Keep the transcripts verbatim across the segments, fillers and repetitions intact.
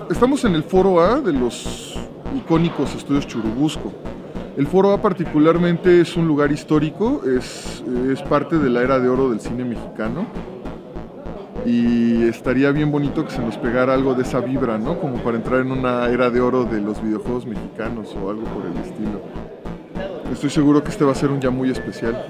Estamos en el Foro A de los icónicos estudios Churubusco. El Foro A particularmente es un lugar histórico, es, es parte de la era de oro del cine mexicano y estaría bien bonito que se nos pegara algo de esa vibra, ¿no? Como para entrar en una era de oro de los videojuegos mexicanos o algo por el estilo. Estoy seguro que este va a ser un día muy especial.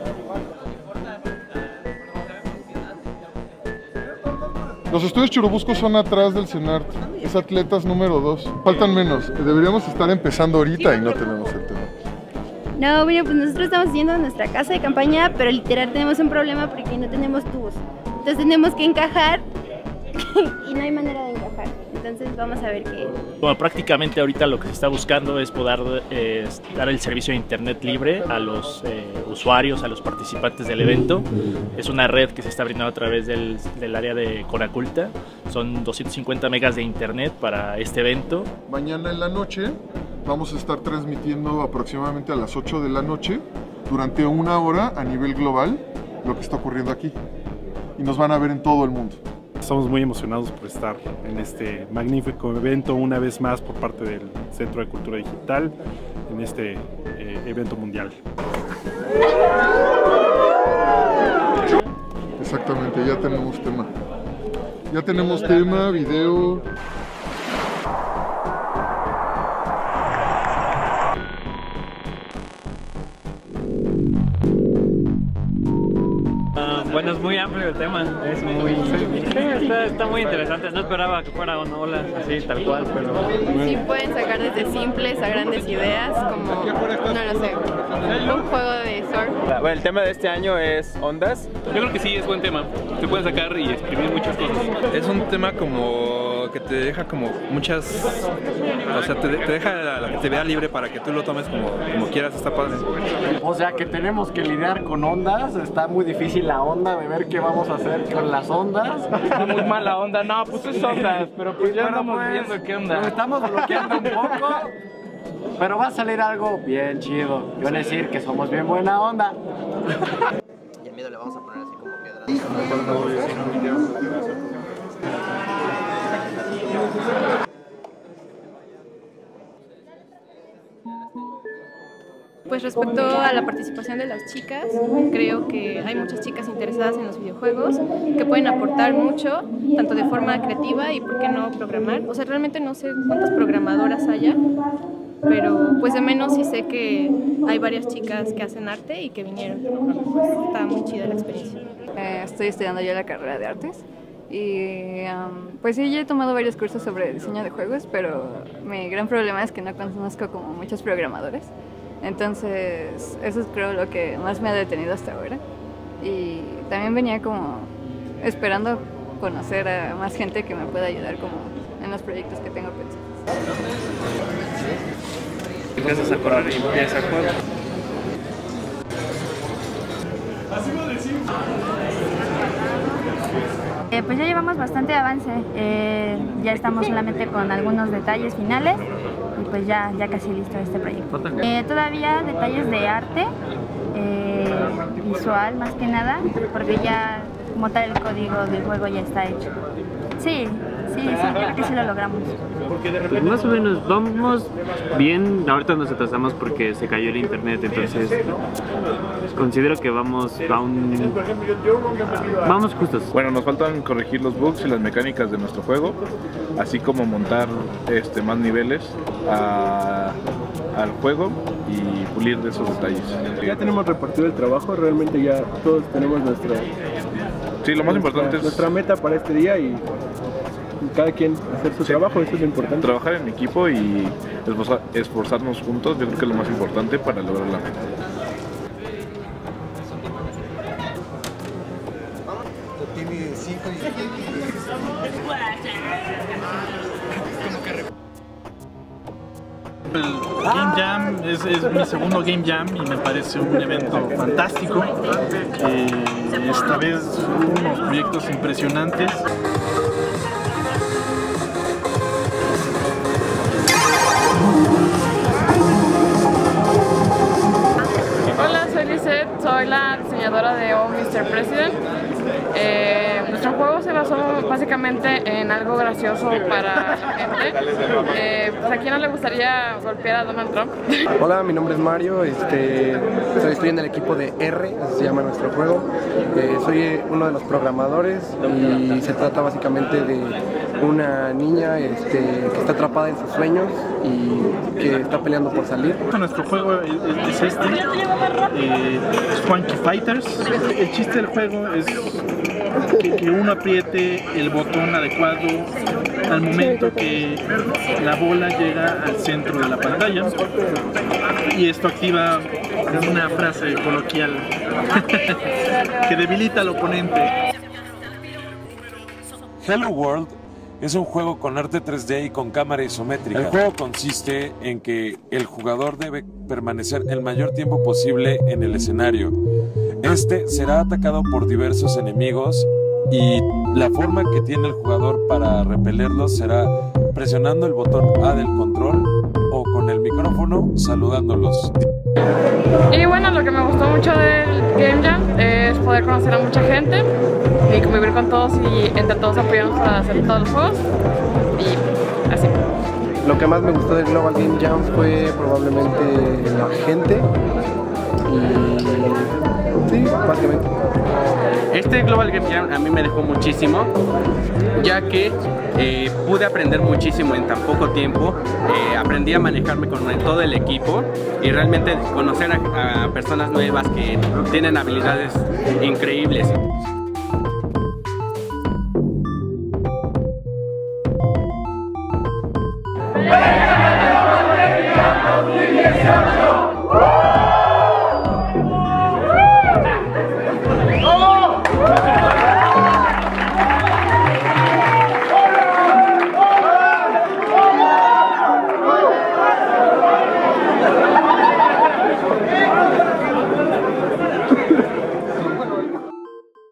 Los estudios Churubusco son atrás del CENART, es Atletas número dos. Faltan menos, deberíamos estar empezando ahorita y no tenemos el tema. No, bueno, pues nosotros estamos haciendo nuestra casa de campaña, pero literal tenemos un problema porque no tenemos tubos. Entonces tenemos que encajar y no hay manera de encajar. Entonces vamos a ver qué... Bueno, prácticamente ahorita lo que se está buscando es poder eh, dar el servicio de internet libre a los eh, usuarios, a los participantes del evento. Es una red que se está brindando a través del, del área de Conaculta. Son doscientos cincuenta megas de internet para este evento. Mañana en la noche vamos a estar transmitiendo aproximadamente a las ocho de la noche durante una hora a nivel global lo que está ocurriendo aquí. Y nos van a ver en todo el mundo. Estamos muy emocionados por estar en este magnífico evento una vez más por parte del Centro de Cultura Digital en este eh, evento mundial. Exactamente, ya tenemos tema. Ya tenemos tema, video. Bueno, es muy amplio el tema, es muy... Sí, está, está muy interesante, no esperaba que fuera una ola así, tal cual, pero... Sí, pueden sacar desde simples a grandes ideas, como, no lo sé, un juego de surf. Bueno, el tema de este año es ondas. Yo creo que sí, es buen tema, te pueden sacar y exprimir muchas cosas. Es un tema como que te deja como muchas... O sea, te, te deja la, la actividad libre para que tú lo tomes como, como quieras, está padre. O sea que tenemos que lidiar con ondas, está muy difícil la onda de ver qué vamos a hacer con las ondas. Está muy mala onda, no, pues es ondas, pero pues ya Pero estamos pues, viendo qué onda. Nos estamos bloqueando un poco, pero va a salir algo bien chido. Yo voy a decir que somos bien buena onda. Y el miedo le vamos a poner así como piedra. Pues respecto a la participación de las chicas, creo que hay muchas chicas interesadas en los videojuegos que pueden aportar mucho, tanto de forma creativa y por qué no programar. O sea, realmente no sé cuántas programadoras haya, pero pues de menos sí sé que hay varias chicas que hacen arte y que vinieron. Pues, está muy chida la experiencia. Eh, estoy estudiando yo la carrera de artes y um, pues sí, yo he tomado varios cursos sobre diseño de juegos, pero mi gran problema es que no conozco como muchos programadores. Entonces, eso es creo lo que más me ha detenido hasta ahora. Y también venía como esperando conocer a más gente que me pueda ayudar como en los proyectos que tengo pensados. Empiezas a correr y empiezas a jugar. Eh, pues ya llevamos bastante avance, eh, ya estamos solamente con algunos detalles finales y pues ya, ya casi listo este proyecto. Eh, todavía detalles de arte, eh, visual más que nada, porque ya como tal el código del juego ya está hecho. Sí, sí, sí, creo que sí lo logramos. Pues más o menos vamos bien, ahorita nos atrasamos porque se cayó el internet, entonces considero que vamos a un... vamos justos. Bueno, nos faltan corregir los bugs y las mecánicas de nuestro juego, así como montar este, más niveles a, al juego y pulir de esos detalles. Ya tenemos repartido el trabajo, realmente ya todos tenemos nuestra... Sí, lo más nuestra, importante es... nuestra meta para este día y cada quien hacer su sí. trabajo, eso es lo importante. Trabajar en equipo y esforzarnos juntos, yo creo que es lo más importante para lograr la meta. El Game Jam es, es mi segundo Game Jam y me parece un evento fantástico. Eh, esta vez unos proyectos impresionantes. Hola, soy Lisette, soy la diseñadora de Oh mister President. Eh, nuestro juego se basó básicamente básicamente en algo gracioso para la gente. Eh, pues, ¿a quién no le gustaría golpear a Donald Trump? Hola, mi nombre es Mario, este, estoy, estoy en el equipo de R, así se llama nuestro juego. Eh, soy uno de los programadores y se trata básicamente de una niña este, que está atrapada en sus sueños y que está peleando por salir. Nuestro juego es, es este, eh, Funky Fighters. El chiste del juego es que, que uno apriete el botón adecuado al momento que la bola llega al centro de la pantalla y esto activa una frase coloquial que debilita al oponente. Hello World es un juego con arte tres D y con cámara isométrica. El juego consiste en que el jugador debe permanecer el mayor tiempo posible en el escenario. Este será atacado por diversos enemigos y la forma que tiene el jugador para repelerlos será presionando el botón A del control o con el micrófono saludándolos. Y bueno, lo que me gustó mucho del Game Jam es poder conocer a mucha gente y convivir con todos y entre todos apoyarnos para hacer todos los juegos y así. Lo que más me gustó del Global Game Jam fue probablemente la gente y sí, básicamente. Este Global Game Jam a mí me dejó muchísimo, ya que eh, pude aprender muchísimo en tan poco tiempo, eh, aprendí a manejarme con todo el equipo y realmente conocer a, a personas nuevas que tienen habilidades increíbles. ¡Dieciocho!